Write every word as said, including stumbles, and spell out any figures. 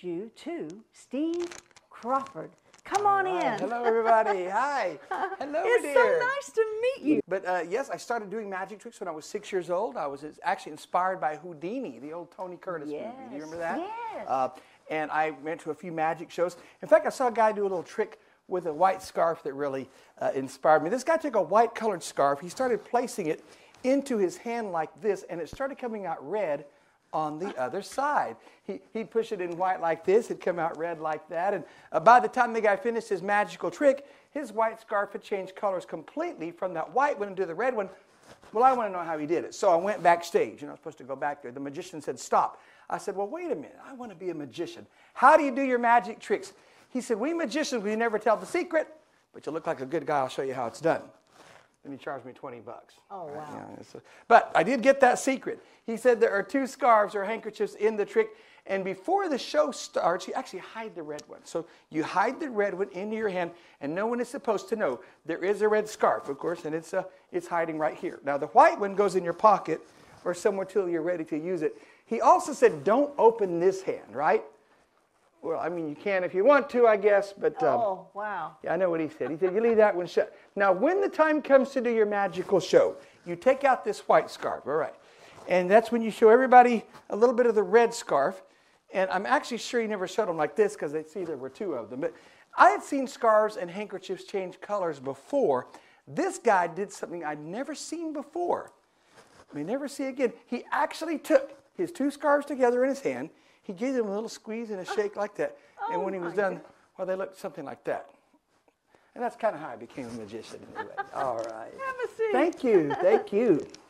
you to Steve Crawford. Come on Hi. in. Hello, everybody. Hi. Hello, it's dear. so nice to meet you. But uh, yes, I started doing magic tricks when I was six years old. I was actually inspired by Houdini, the old Tony Curtis Yes. movie. Do you remember that? Yes. Uh, and I went to a few magic shows. In fact, I saw a guy do a little trick with a white scarf that really uh, inspired me. This guy took a white colored scarf. He started placing it into his hand like this, and it started coming out red on the other side. He, he'd push it in white like this, it'd come out red like that, and uh, by the time the guy finished his magical trick, his white scarf had changed colors completely from that white one to the red one. Well, I want to know how he did it. So I went backstage, and I was supposed to go back there. The magician said, stop. I said, well, wait a minute, I want to be a magician. How do you do your magic tricks? He said, we magicians, we never tell the secret, but you look like a good guy, I'll show you how it's done. And he charged me twenty bucks. Oh, wow. Right? Yeah, but I did get that secret. He said there are two scarves or handkerchiefs in the trick, and before the show starts, you actually hide the red one. So you hide the red one into your hand, and no one is supposed to know. There is a red scarf, of course, and it's, uh, it's hiding right here. Now, the white one goes in your pocket or somewhere till you're ready to use it. He also said, don't open this hand, right? Well, I mean, you can if you want to, I guess, but... Um, oh, wow. Yeah, I know what he said. He said, you leave that one shut. Now, when the time comes to do your magical show, you take out this white scarf, all right? And that's when you show everybody a little bit of the red scarf. And I'm actually sure he never showed them like this because they'd see there were two of them. But I had seen scarves and handkerchiefs change colors before. This guy did something I'd never seen before. I may never see again. He actually took his two scarves together in his hand. He gave them a little squeeze and a shake like that. Oh, and when he was my done, goodness. well, they looked something like that. And that's kind of how I became a magician. Anyway. All right. Have a seat. Thank you. Thank you.